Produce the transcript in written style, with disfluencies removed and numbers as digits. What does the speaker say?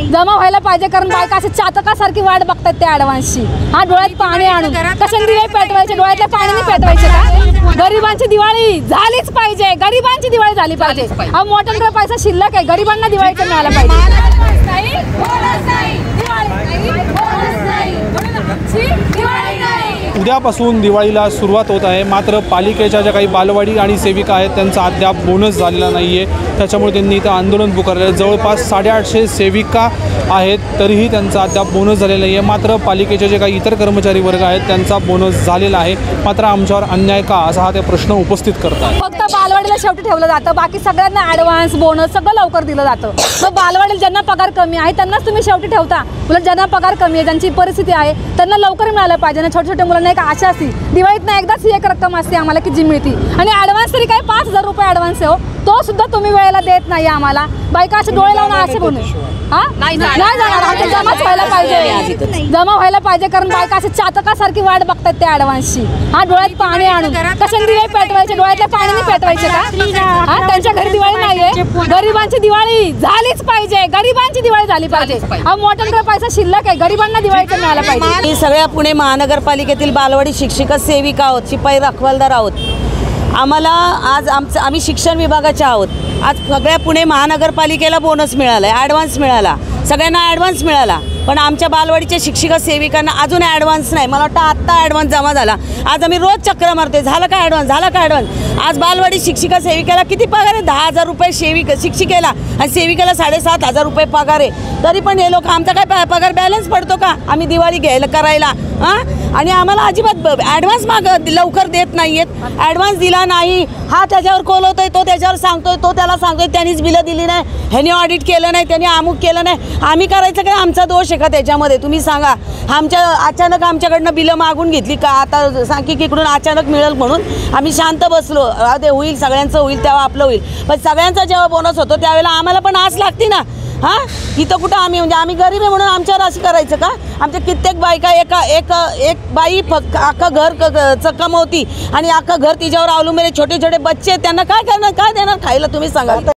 जमा व्हायला पाहिजे, कारण बायका असे चातकासारखी वाट बघतात त्या ॲडव्हान्सची। हा डोळ्यात पाणी आणून कशाने दिवे पेटवायचे, डोळ्यातल्या पाण्याने पेटवायचे का? गरिबांची दिवाळी झालीच पाहिजे, गरिबांची दिवाळी झाली पाहिजे। हा मोठ्यांकडे पैसा शिल्लक आहे, गरिबांना दिवाळीचं मिळालं पाहिजे। उद्यापासून दिवाळीला सुरुवात होत आहे, मात्र पालिकेच्या ज्या काही बालवाडी आणि सेविका आहेत त्यांचा अद्याप बोनस झालेला नाही आहे। त्याच्यामुळे त्यांनी इथं आंदोलन पुकारलं आहे। जवळपास 850 सेविका आहेत, तरीही त्यांचा अद्याप बोनस झालेला नाही आहे। मात्र पालिकेचे जे काही इतर कर्मचारी वर्ग आहेत त्यांचा बोनस झालेला आहे, मात्र आमच्यावर अन्याय का, असा हा ते प्रश्न उपस्थित करतात। फक्त बालवाडीला शेवटी ठेवलं जातं, बाकी सगळ्यांना ॲडव्हान्स बोनस सगळं लवकर दिलं जातं। मग बालवाडीला ज्यांना पगार कमी आहे त्यांनाच तुम्ही शेवटी ठेवता, उलट ज्यांना पगार कमी आहे, ज्यांची परिस्थिती आहे त्यांना लवकर मिळालं पाहिजे ना। छोट्या छोट्या मुलांना एक आशा असते, दिवाळीतनं एकदाच ही एक रक्कम असते आम्हाला की जी मिळती, आणि ॲडव्हान्स तरी काय 5000 रुपये ॲडव्हान्स आहे हो, तो सुद्धा तुम्ही वेळेला देत नाही आम्हाला। बायका असे डोळे लावून असे म्हणून नाही जाणार, जमाच व्हायला पाहिजे, जमा व्हायला पाहिजे, कारण बायका असे चातकासारखी वाट बघतात त्या ॲडव्हान्सची। हा डोळ्यात पाणी आणून कशाने दिवे पेटवायचे, डोळ्यातल्या पाण्याने पेटवायचे का? हा त्यांच्या घरी दिवाळी नाहीये, गरिबांची दिवाळी झालीच पाहिजे, गरिबांची दिवाळी झाली पाहिजे। हा मोठ्यांकडे पैसा शिल्लक आहे, गरिबांना दिवाळीचं मिळालं पाहिजे। सगळ्या पुणे महानगरपालिकेतील बालवाडी शिक्षिका सेविका आहोत, शिपाई रखवालदार आहोत। आम्हाला आज आम्ही शिक्षण विभागाचे आहोत। आज सगळ्या पुणे महानगरपालिकेला बोनस मिळाला आहे, ॲडव्हान्स मिळाला, सगळ्यांना ॲडव्हान्स मिळाला, पण आमच्या बालवाडीच्या शिक्षिका सेविकांना अजून ॲडव्हान्स नाही। मला वाटतं आत्ता ॲडव्हान्स जमा झाला। आज आम्ही रोज चक्र मारते, झालं का ॲडव्हान्स, झालं का ॲडव्हान्स। आज बालवाडी शिक्षिका सेविकेला किती पगार आहे? 10,000 रुपये शिक्षिकेला, आणि सेविकेला 7,500 रुपये पगार आहे। तरी पण हे लोक आमचा काय पगार बॅलन्स पडतो का आम्ही दिवाळी करायला? आणि आम्हाला अजिबात ॲडव्हान्स लवकर देत नाही आहेत। ॲडव्हान्स दिला नाही, हा त्याच्यावर कोलवतोय, तो त्याच्यावर सांगतोय, तो त्याला सांगतोय त्यांनीच बिलं दिली नाही, ह्याने ऑडिट केलं नाही, त्यांनी अमुक केलं नाही। आम्ही करायचं काय? आमचा दोष आहे का त्याच्यामध्ये? तुम्ही सांगा। अचानक आमच्याकडनं बिलं मागून घेतली का? आता सांख्यिकीकडून अचानक मिळेल म्हणून आम्ही शांत बसलो, ते होईल, सगळ्यांचं होईल तेव्हा आपलं होईल। पण सगळ्यांचा जेव्हा बोनस होतो त्यावेळेला आम्हाला पण आस लागते ना। इथं कुठं आम्ही म्हणजे आम्ही गरीब आहे म्हणून आमच्यावर असं करायचं का? आमच्या कित्येक बायका एक बाई अख्खं घर कमवती आणि अख्खं घर तिच्यावर अवलंबून, छोटे छोटे बच्चे, त्यांना काय करणार, काय देणार खायला? तुम्ही सांगा।